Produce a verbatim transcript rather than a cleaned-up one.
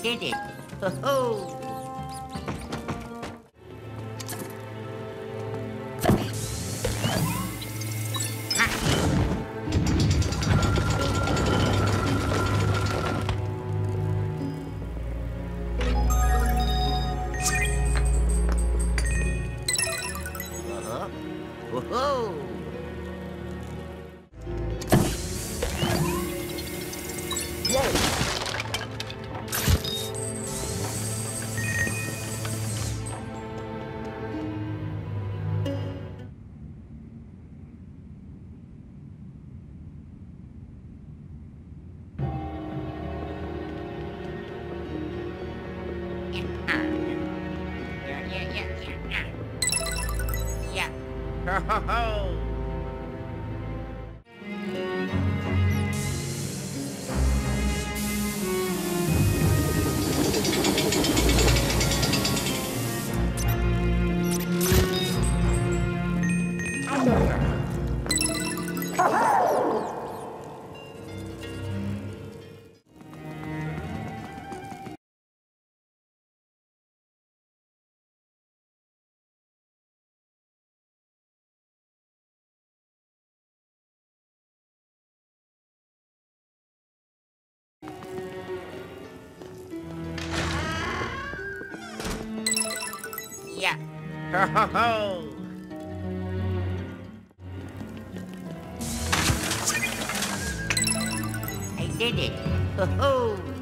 did it. Ho ho! Whoa! Yeah, yeah, yeah, yeah, yeah. Yeah. Ho ho ho! Yeah. Ho ho ho! I did it. Ho ho!